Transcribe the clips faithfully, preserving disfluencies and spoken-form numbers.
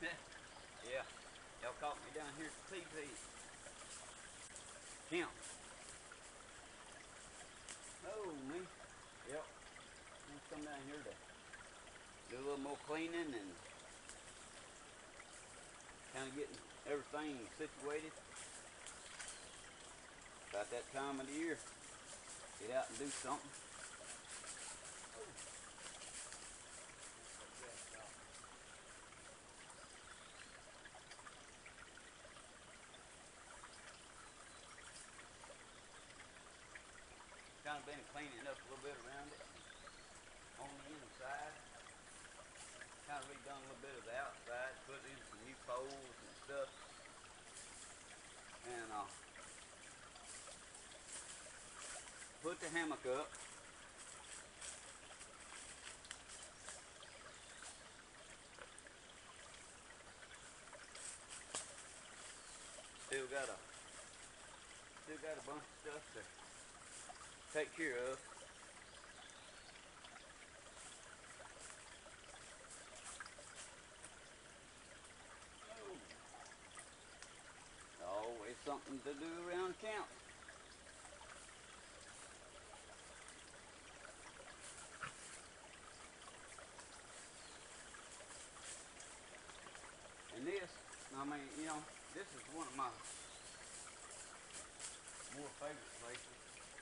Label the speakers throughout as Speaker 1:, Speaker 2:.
Speaker 1: Yeah, y'all caught me down here at the teepee. Camp. Oh, me. Yep. I'm come down here to do a little more cleaning and kind of getting everything situated. About that time of the year. Get out and do something. Kind of been cleaning up a little bit around it on the inside. Kind of redone a little bit of the outside, put in some new poles and stuff. And uh, put the hammock up. Still got a still got a bunch of stuff to take care of. Always something to do around camp. And this, I mean, you know, this is one of my more favorite places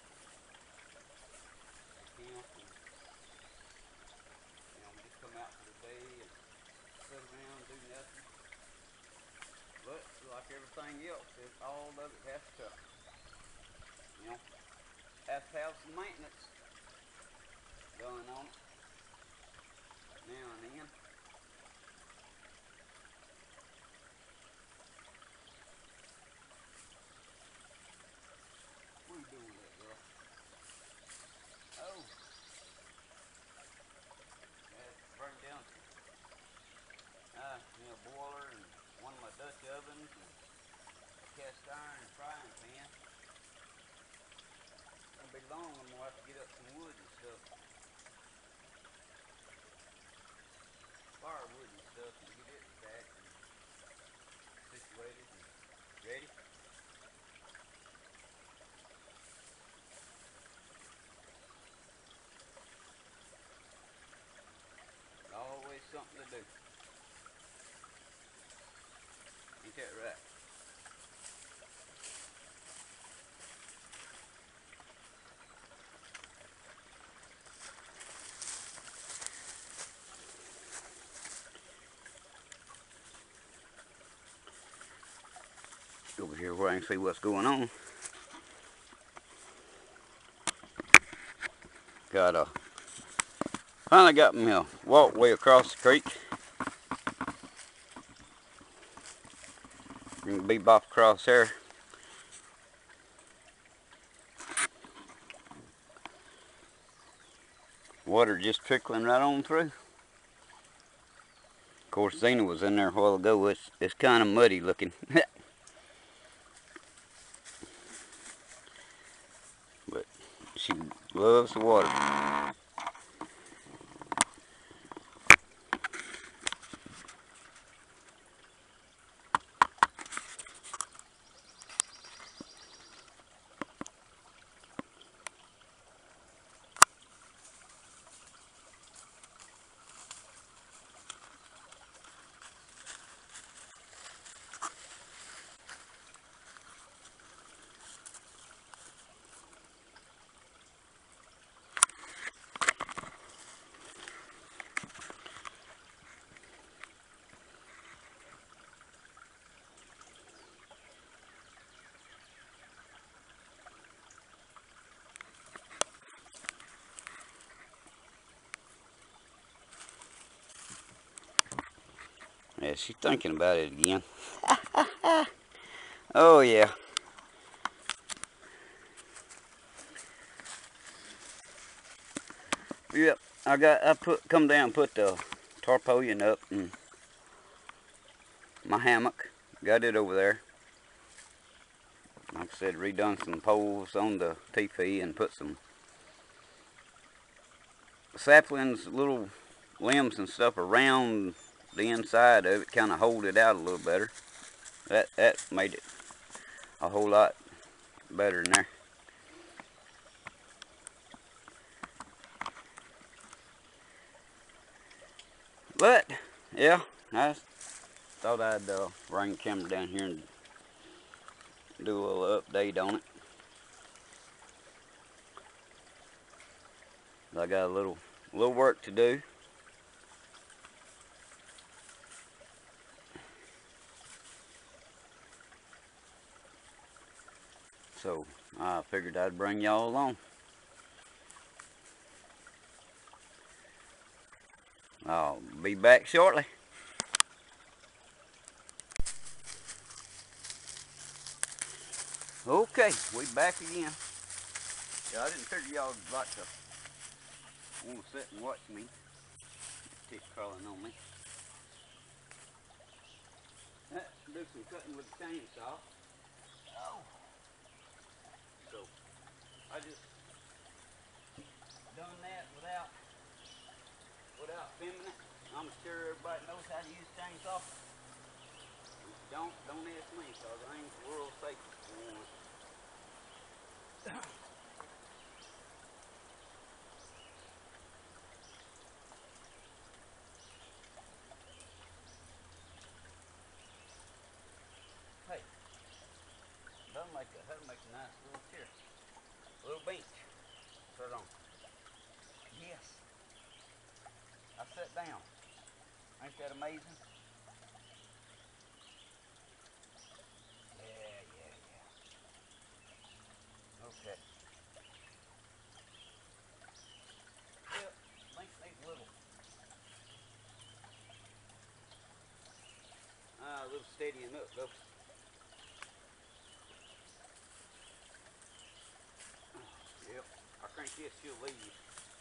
Speaker 1: to camp. And, you know, we just come out for the day and sit around and do nothing. But like everything else, it, all of it has to, you know, has to have some maintenance going on it now and then. What are you doing with that, girl? Oh, I had to burn down some, uh, you know, boiler and one of my Dutch ovens and a cast iron frying pan. It'll be long, I'm gonna have to get up some wood and stuff. Firewood and stuff and get it stacked and situated and ready. Always something to do. Ain't that right? Over here where I can see what's going on. Got a finally got me a walkway across the creek. You can beep off across there. Water just trickling right on through. Of course, Zena was in there a while ago. It's it's kind of muddy looking. But she loves the water. Yeah, she's thinking about it again. Oh yeah. Yep, I got I put come down and put the tarpaulin up and my hammock. Got it over there. Like I said, redone some poles on the teepee and put some saplings, little limbs and stuff around the inside of it, kind of hold it out a little better. That, that made it a whole lot better in there. But, yeah, I thought I'd uh, bring the camera down here and do a little update on it. I got a little, little work to do. So, I figured I'd bring y'all along. I'll be back shortly. Okay, we back again. Yeah, I didn't figure y'all would like to want to sit and watch me. Tick crawling on me. Let's do some cutting with the chainsaw. Oh. So, I just done that without without filming it. I'm sure everybody knows how to use a chainsaw. If you don't, don't ask me, because I ain't the world's safest one. Hey, that'll make a, that'll make a nice little chair. A little bench. Sit on. Yes. I sat down. Ain't that amazing? Yeah, yeah, yeah. Okay. Yeah, things need a little. Ah, a little steadying up though. Yep. I think this she'll leave.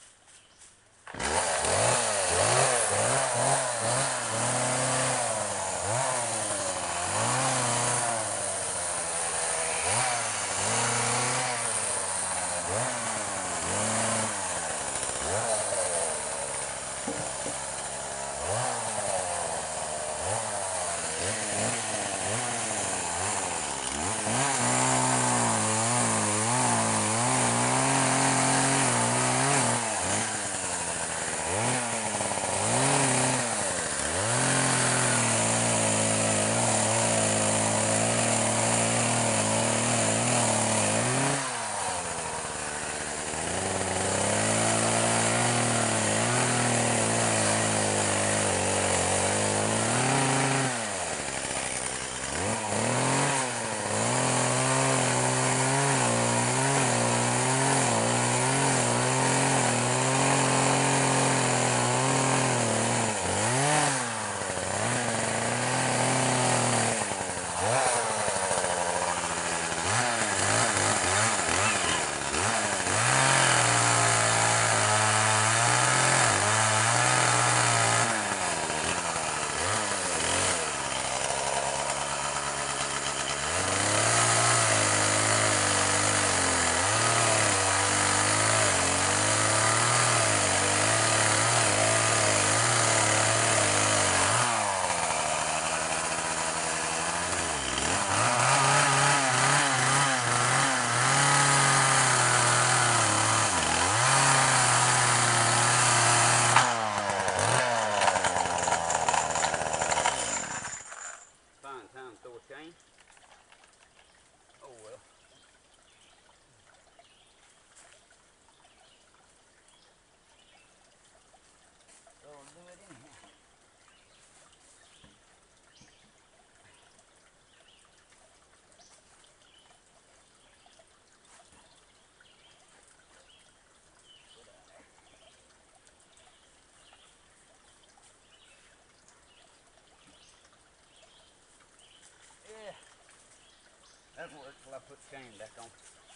Speaker 1: That'll work till I put the chain back on.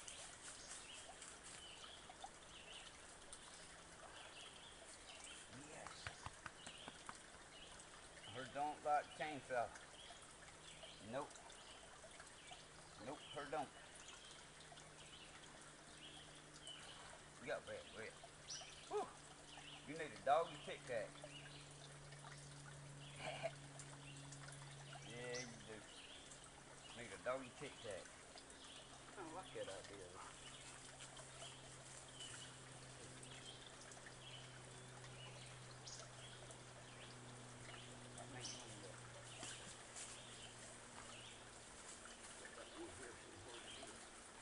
Speaker 1: Yes. Her don't like chainsaw. Nope. Nope, her don't. You got red, red. Whew. You need a doggy tic tac. Doggy tic tac. I don't like that idea. That makes one go. That one here somewhere it is.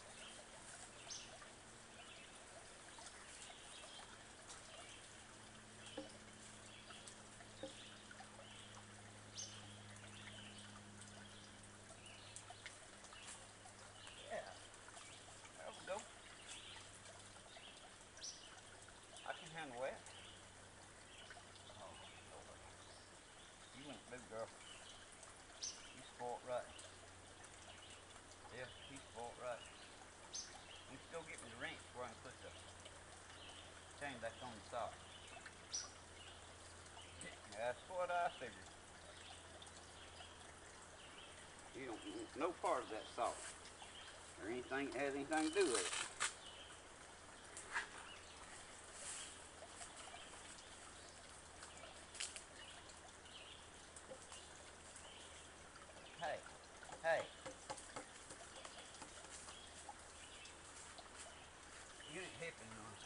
Speaker 1: Yeah, there we go. I can handle that. Oh, Lord. You went big, girl. You spoiled right. Yeah, he spoiled right. Let's go get me the wrench where I can put the chain back on the saw. That's what I figured. You don't want no part of that saw or anything that has anything to do with it. Hey, hey. You ain't hipping none.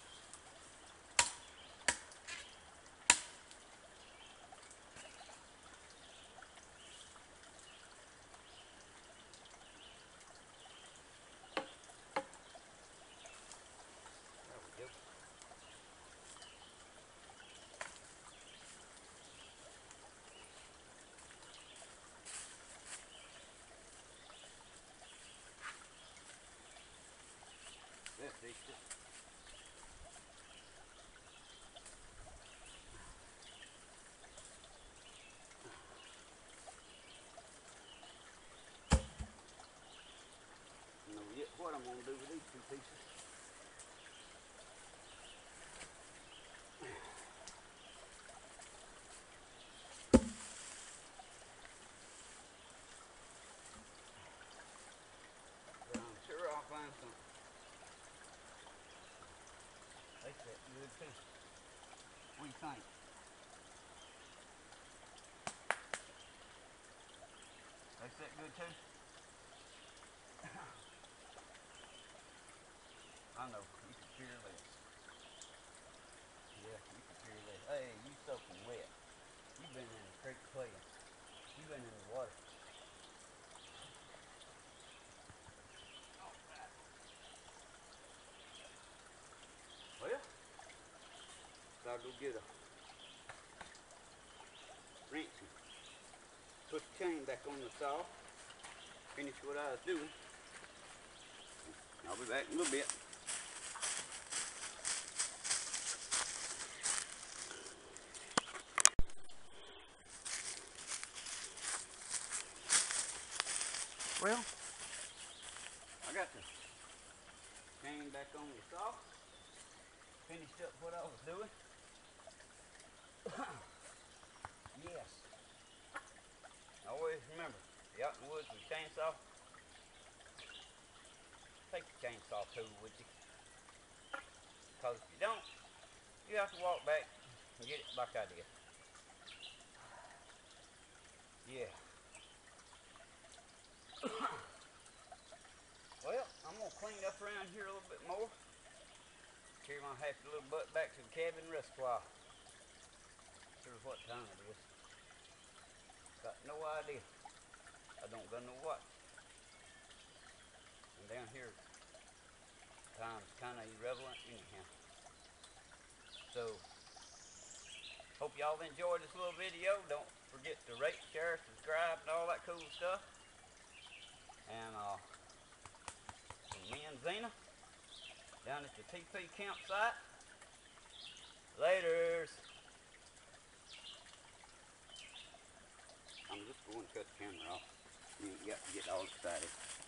Speaker 1: There we go. That fixed it. I know yet what I'm gonna do with these two pieces. But I'm sure I'll find something. They fit good too. What do you think? They fit good too? I know, you can fear less. Yeah, you can fear less. Hey, you soaking wet. You've been in the creek playing. You've been in the water. Alright. Well, so I'll go get a wrench and put the chain back on the saw. Finish what I was doing. I'll be back in a little bit. Well, I got the chain back on the saw. Finished up what I was doing. Yes. Always remember, if you're out in the woods with a chainsaw, take the chainsaw tool with you. Because if you don't, you have to walk back and get it like I did. Yeah. Well, I'm going to clean up around here a little bit more. Carry my happy little butt back to the cabin and rest a while. Sure what time it is. Got no idea. I don't got no watch. And down here, time's kind of irrelevant anyhow. So, hope y'all enjoyed this little video. Don't forget to rate, share, subscribe, and all that cool stuff. And uh, me and Zena down at the teepee campsite. Laters. I'm just going to cut the camera off. You got to get all excited.